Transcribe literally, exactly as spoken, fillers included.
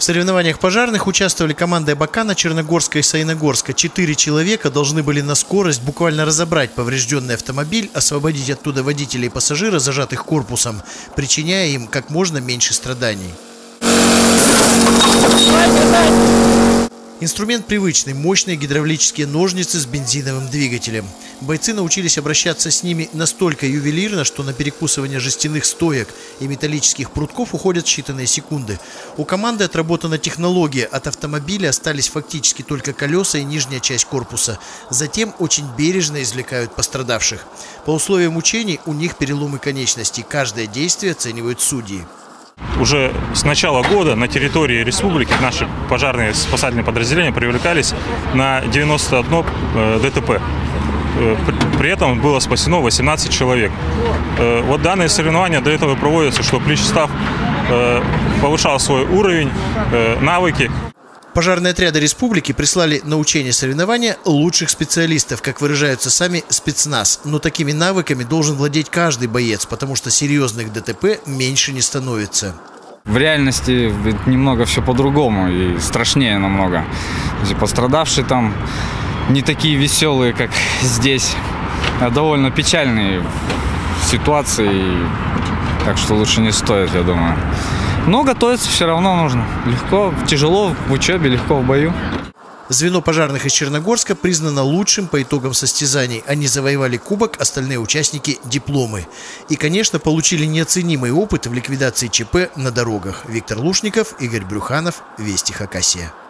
В соревнованиях пожарных участвовали команды Абакана, Черногорска и Саяногорска. Четыре человека должны были на скорость буквально разобрать поврежденный автомобиль, освободить оттуда водителя и пассажира, зажатых корпусом, причиняя им как можно меньше страданий. Инструмент привычный – мощные гидравлические ножницы с бензиновым двигателем. Бойцы научились обращаться с ними настолько ювелирно, что на перекусывание жестяных стоек и металлических прутков уходят считанные секунды. У команды отработана технология. От автомобиля остались фактически только колеса и нижняя часть корпуса. Затем очень бережно извлекают пострадавших. По условиям учений у них переломы конечностей. Каждое действие оценивают судьи. Уже с начала года на территории республики наши пожарные спасательные подразделения привлекались на девяносто одно ДТП. При этом было спасено восемнадцать человек. Вот данные соревнования для этого проводятся, чтобы личный состав повышал свой уровень, навыки. Пожарные отряды республики прислали на учения соревнования лучших специалистов, как выражаются сами спецназ. Но такими навыками должен владеть каждый боец, потому что серьезных ДТП меньше не становится. В реальности немного все по-другому и страшнее намного. Пострадавшие там не такие веселые, как здесь, а довольно печальные ситуации, так что лучше не стоит, я думаю. Но готовиться все равно нужно. Легко, тяжело в учебе, легко в бою. Звено пожарных из Черногорска признано лучшим по итогам состязаний. Они завоевали кубок, остальные участники – дипломы. И, конечно, получили неоценимый опыт в ликвидации ЧП на дорогах. Виктор Лушников, Игорь Брюханов, Вести Хакасия.